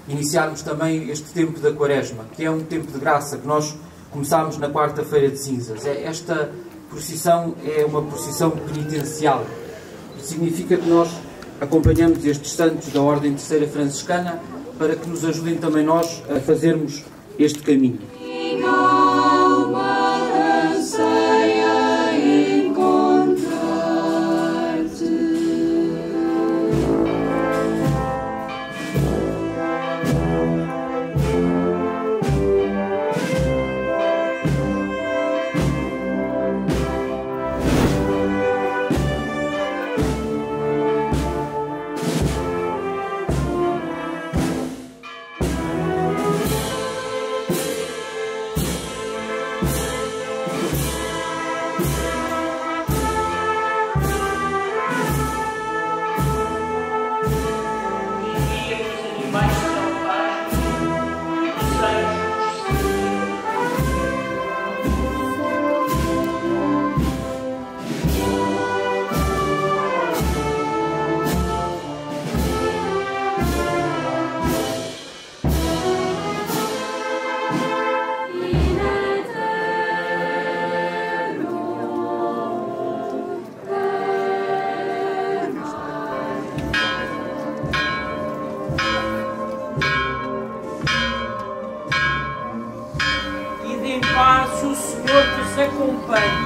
iniciarmos também este tempo da Quaresma, que é um tempo de graça, que nós começámos na quarta-feira de cinzas. Esta procissão é uma procissão penitencial. Significa que nós acompanhamos estes santos da Ordem Terceira Franciscana para que nos ajudem também nós a fazermos este caminho. Ide em paz, o Senhor vos acompanhe.